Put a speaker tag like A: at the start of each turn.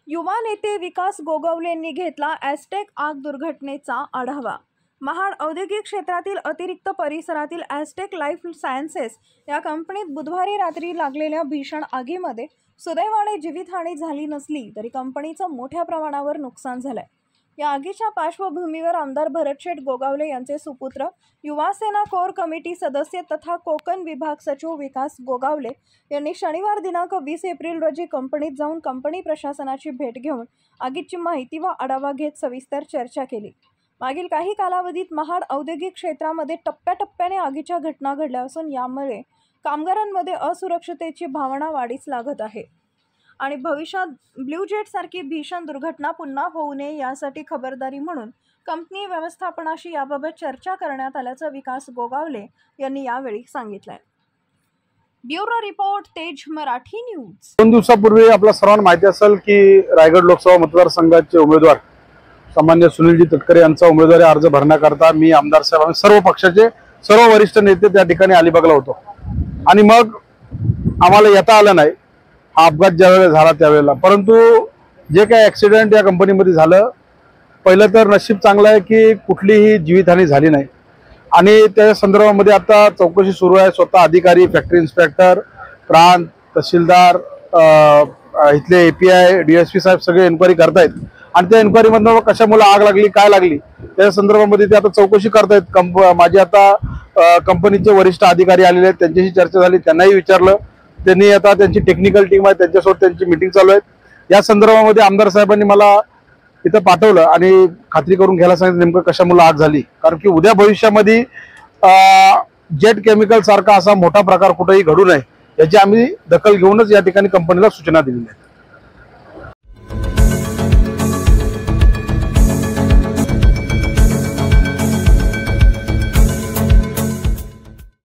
A: युवा नेते विकास गोगावलेंनी घेतला ॲस्टेक आग दुर्घटनेचा आढावा। महाड औद्योगिक क्षेत्रातील अतिरिक्त परिसरातील ॲस्टेक लाईफ सायन्सेस या कंपनीत बुधवारी रात्री लागलेल्या भीषण आगीमध्ये सुदैवाने जीवितहानी झाली नसली तरी कंपनीचं मोठ्या प्रमाणावर नुकसान झालंय। या आगीच्या पार्श्वभूमीवर आमदार भरतशेठ गोगावले यांचे सुपुत्र, युवासेना कोर कमिटी सदस्य तथा कोकण विभाग सचिव विकास गोगावले यांनी शनिवार दिनांक 20 एप्रिल रोजी कंपनीत जाऊन कंपनी प्रशासनाची भेट घेऊन आगीची माहिती व आढावा घेत सविस्तर चर्चा केली। मागील काही कालावधीत महाड औद्योगिक क्षेत्रामध्ये टप्प्याटप्प्याने आगीच्या घटना घडल्या असून यामुळे कामगारांमध्ये असुरक्षिततेची भावना वाढीस लागत आहे आणि भविष्यात ब्ल्यू जेट सारखी भीषण दुर्घटना पुन्हा होऊ नये यासाठी खबरदारी म्हणून कंपनी व्यवस्थापनाशी याबाबत चर्चा करण्यात आल्याचं विकास गोगावले यांनी यावेळी सांगितलंय। ब्युरो रिपोर्ट, तेज मराठी न्यूज।
B: 2 दिवसापूर्वी आपल्या सर्वांना माहिती असेल की रायगड लोकसभा मतदारसंघाचे उमेदवार सामान्य सुनीलजी तटकरे यांचा उमेदवारी अर्ज भरण्याकरता मी आमदार साहेब सर्व पक्षाचे सर्व वरिष्ठ नेते त्या ठिकाणी अलिबागला होतो आणि मग आम्हाला येता आलं नाही। हा अपघात ज्यावेळेला झाला त्यावेळेला, परंतु जे काही ॲक्सिडेंट या कंपनीमध्ये झालं, पहिलं तर नशीब चांगलं आहे की कुठलीही जीवितहानी झाली नाही आणि त्या संदर्भामध्ये आता चौकशी सुरू आहे। स्वतः अधिकारी, फॅक्टरी इन्स्पेक्टर, प्रांत तहसीलदार, इथले API DSP साहेब सगळे एन्क्वायरी करतायत आणि त्या एन्क्वायरीमधून कशामुळे आग लागली, काय लागली त्या संदर्भामध्ये ते आता चौकशी करतायत। माझे आता कंपनीचे वरिष्ठ अधिकारी आलेले आहेत, त्यांच्याशी चर्चा झाली, त्यांनाही विचारलं। त्यांनी आता त्यांची टेक्निकल टीम आहे, त्यांच्यासोबत त्यांची मीटिंग चालू आहे। या संदर्भामध्ये आमदार साहेबांनी मला इथं पाठवलं आणि खात्री करून घ्यायला सांगितलं नेमकं कशामुळे आग झाली, कारण की उद्या भविष्यामध्ये जेट केमिकल सारखा असा मोठा प्रकार कुठेही घडू नये याची आम्ही दखल घेऊनच या ठिकाणी कंपनीला सूचना दिलेल्या आहेत।